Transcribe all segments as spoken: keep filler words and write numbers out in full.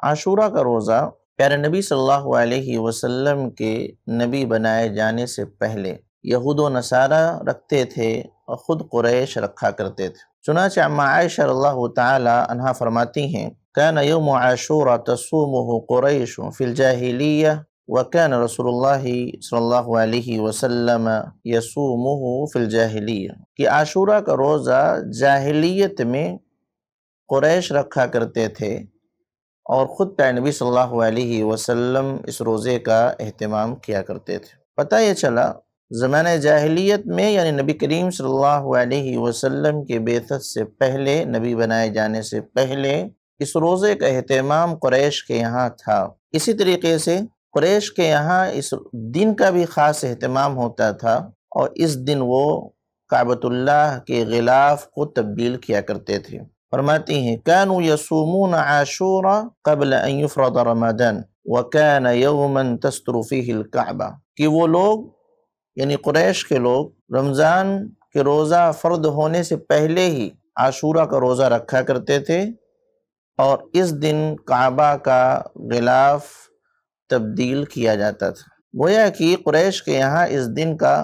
عاشورہ کا روزہ پیارے نبی صلی اللہ علیہ وسلم کے نبی بنائے جانے سے پہلے یہود و نصارہ رکھتے تھے اور خود قریش رکھا کرتے تھے۔ چنانچہ عماں عائشہ رضی اللہ تعالی عنہا فرماتی ہیں کان یوم عاشورہ تصومہ قریش فی الجاہلیہ وکان رسول اللہ صلی اللہ علیہ وسلم یصومہ فی الجاہلیہ، کہ عاشورہ کا روزہ جاہلیت میں قریش رکھا کرتے تھے اور خود پیارے نبی صلی اللہ علیہ وسلم اس روزے کا اہتمام کیا کرتے تھے۔ پتہ یہ چلا زمانہ جاہلیت میں یعنی نبی کریم صلی اللہ علیہ وسلم کے بعثت سے پہلے، نبی بنائے جانے سے پہلے اس روزے کا اہتمام قریش کے یہاں تھا۔ اسی طریقے سے قریش کے یہاں اس دن کا بھی خاص اہتمام ہوتا تھا اور اس دن وہ کعبۃ اللہ کے غلاف کو تبدیل کیا کرتے تھے۔ فرماتی ہیں كانوا يصومون عاشورا قبل ان يفرض رمضان وكان يوما تستر فيه الكعبہ، کہ وہ لوگ یعنی قریش کے لوگ رمضان کے روزہ فرض ہونے سے پہلے ہی عاشورہ کا روزہ رکھا کرتے تھے اور اس دن کعبہ کا غلاف تبدیل کیا جاتا تھا۔ گویا کہ قریش کے یہاں اس دن کا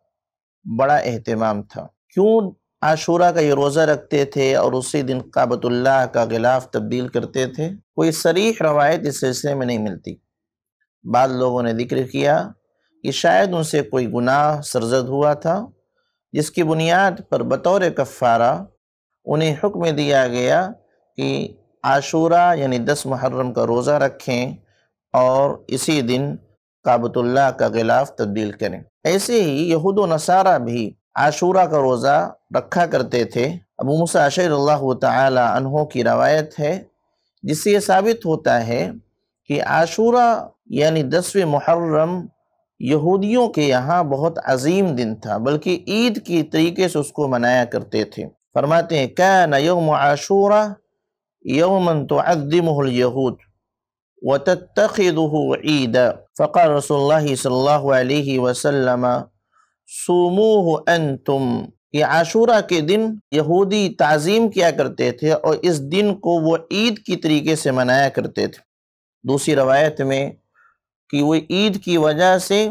بڑا اہتمام تھا۔ کیوں عاشورہ کا یہ روزہ رکھتے تھے اور اسی دن کعبۃ اللہ کا غلاف تبدیل کرتے تھے؟ کوئی صریح روایت اس سلسلے میں نہیں ملتی۔ بعض لوگوں نے ذکر کیا کہ شاید ان سے کوئی گناہ سرزد ہوا تھا جس کی بنیاد پر بطور کفارہ انہیں حکم دیا گیا کہ عاشورہ یعنی دس محرم کا روزہ رکھیں اور اسی دن کعبۃ اللہ کا غلاف تبدیل کریں۔ ایسے ہی یہود و نصارہ بھی عاشورہ کا روزہ رکھا کرتے تھے۔ ابو موسیٰ اشعری رضی اللہ تعالی عنہ کی روایت ہے جس سے یہ ثابت ہوتا ہے کہ عاشورہ یعنی دسویں محرم یہودیوں کے یہاں بہت عظیم دن تھا، بلکہ عید کی طریقے سے اس کو منایا کرتے تھے۔ فرماتے ہیں کان یوم عاشورہ یوما تعظمہ الیہود وتتخذہ عیدا فقال رسول اللہ صلی اللہ علیہ وسلم صوموہ انتم، یہ عاشورہ کے دن یہودی تعظیم کیا کرتے تھے اور اس دن کو وہ عید کی طریقے سے منایا کرتے تھے۔ دوسری روایت میں کہ وہ عید کی وجہ سے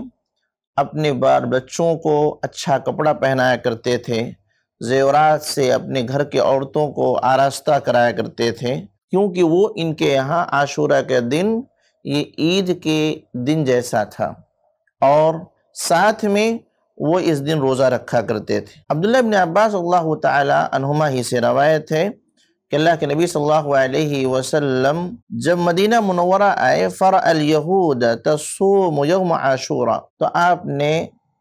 اپنے بال بچوں کو اچھا کپڑا پہنایا کرتے تھے، زیورات سے اپنے گھر کے عورتوں کو آراستہ کرایا کرتے تھے، کیونکہ وہ ان کے یہاں عاشورہ کے دن یہ عید کے دن جیسا تھا اور ساتھ میں وہ اس دن روزہ رکھا کرتے تھے۔ عبداللہ ابن عباس اللہ تعالی عنہما ہی سے روایت ہے کہ اللہ کے نبی صلی اللہ علیہ وسلم جب مدینہ منورہ آئے فرأى الیہود تصوم یوم عاشورہ، تو آپ نے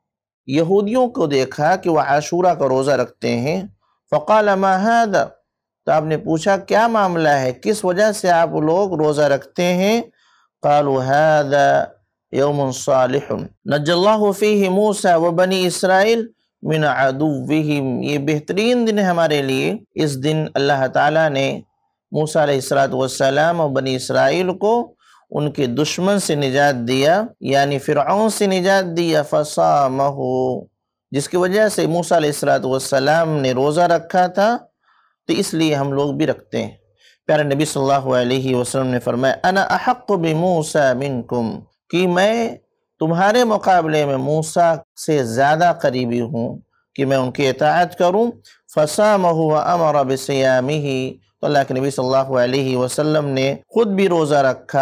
یہودیوں کو دیکھا کہ وہ عاشورہ کا روزہ رکھتے ہیں۔ فقال ما هذا، تو آپ نے پوچھا کیا معاملہ ہے، کس وجہ سے آپ لوگ روزہ رکھتے ہیں؟ قالوا هذا یوم صالح نجی اللہ فیہ موسیٰ و بنی اسرائیل من عدوہم، یہ بہترین دن ہے ہمارے لیے، اس دن اللہ تعالیٰ نے موسیٰ علیہ السلام اور بنی اسرائیل کو ان کے دشمن سے نجات دیا، یعنی فرعون سے نجات دیا۔ فصامہ، جس کی وجہ سے موسیٰ علیہ السلام نے روزہ رکھا تھا، تو اس لیے ہم لوگ بھی رکھتے ہیں۔ پیارے نبی صلی اللہ علیہ وسلم نے فرمایا انا احق بموسیٰ منکم، کہ میں تمہارے مقابلے میں موسیٰ سے زیادہ قریبی ہوں کہ میں ان کی اطاعت کروں۔ فصامہ وامر بصیامہ، تو اللہ کے نبی صلی اللہ علیہ وسلم نے خود بھی روزہ رکھا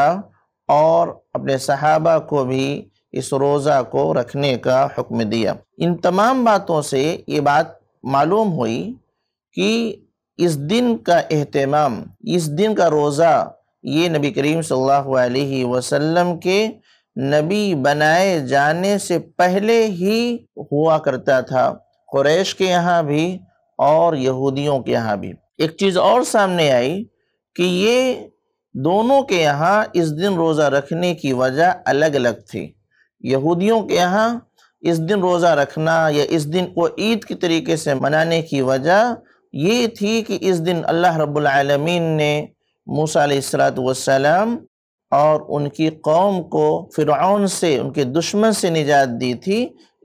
اور اپنے صحابہ کو بھی اس روزہ کو رکھنے کا حکم دیا۔ ان تمام باتوں سے یہ بات معلوم ہوئی کہ اس دن کا اہتمام، اس دن کا روزہ یہ نبی کریم صلی اللہ علیہ وسلم کے نبی بنائے جانے سے پہلے ہی ہوا کرتا تھا، قریش کے یہاں بھی اور یہودیوں کے یہاں بھی۔ ایک چیز اور سامنے آئی کہ یہ دونوں کے یہاں اس دن روزہ رکھنے کی وجہ الگ الگ تھی۔ یہودیوں کے یہاں اس دن روزہ رکھنا یا اس دن کو عید کی طریقے سے منانے کی وجہ یہ تھی کہ اس دن اللہ رب العالمین نے موسیٰ علیہ السلام اور ان کی قوم کو فرعون سے، ان کے دشمن سے نجات دی تھی،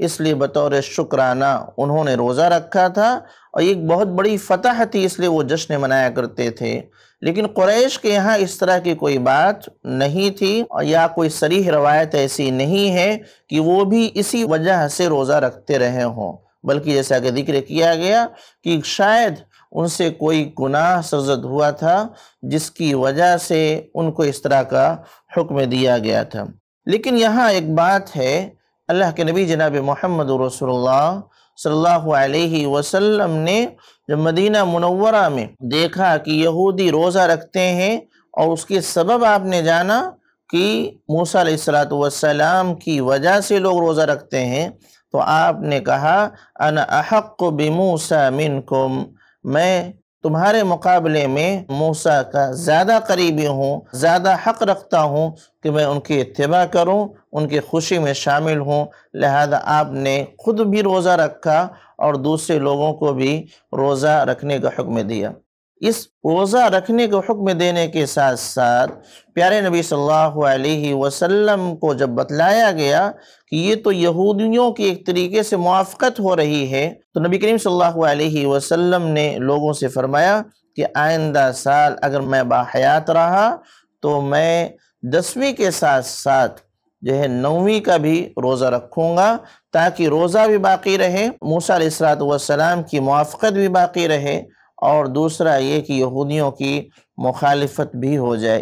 اس لیے بطور شکرانہ انہوں نے روزہ رکھا تھا، اور ایک بہت بڑی فتح تھی اس لیے وہ جشن منایا کرتے تھے۔ لیکن قریش کے یہاں اس طرح کی کوئی بات نہیں تھی، یا کوئی صریح روایت ایسی نہیں ہے کہ وہ بھی اسی وجہ سے روزہ رکھتے رہے ہوں، بلکہ جیسا کہ ذکر کیا گیا کہ شاید ان سے کوئی گناہ سرزد ہوا تھا جس کی وجہ سے ان کو اس طرح کا حکم دیا گیا تھا۔ لیکن یہاں ایک بات ہے، اللہ کے نبی جناب محمد رسول اللہ صلی اللہ علیہ وسلم نے جب مدینہ منورہ میں دیکھا کہ یہودی روزہ رکھتے ہیں، اور اس کے سبب آپ نے جانا کہ موسیٰ علیہ السلام کی وجہ سے لوگ روزہ رکھتے ہیں، تو آپ نے کہا انا احق بموسیٰ منکم، میں تمہارے مقابلے میں موسیٰ کا زیادہ قریبی ہوں، زیادہ حق رکھتا ہوں کہ میں ان کی اتباع کروں، ان کی خوشی میں شامل ہوں، لہذا آپ نے خود بھی روزہ رکھا اور دوسرے لوگوں کو بھی روزہ رکھنے کا حکم دیا۔ اس روزہ رکھنے کو حکم دینے کے ساتھ ساتھ پیارے نبی صلی اللہ علیہ وسلم کو جب بتلایا گیا کہ یہ تو یہودیوں کی ایک طریقے سے موافقت ہو رہی ہے، تو نبی کریم صلی اللہ علیہ وسلم نے لوگوں سے فرمایا کہ آئندہ سال اگر میں باحیات رہا تو میں دسویں کے ساتھ ساتھ جو ہے نویں کا بھی روزہ رکھوں گا، تاکہ روزہ بھی باقی رہے، موسیٰ علیہ السلام کی موافقت بھی باقی رہے، اور دوسرا یہ کہ یہودیوں کی مخالفت بھی ہو جائے۔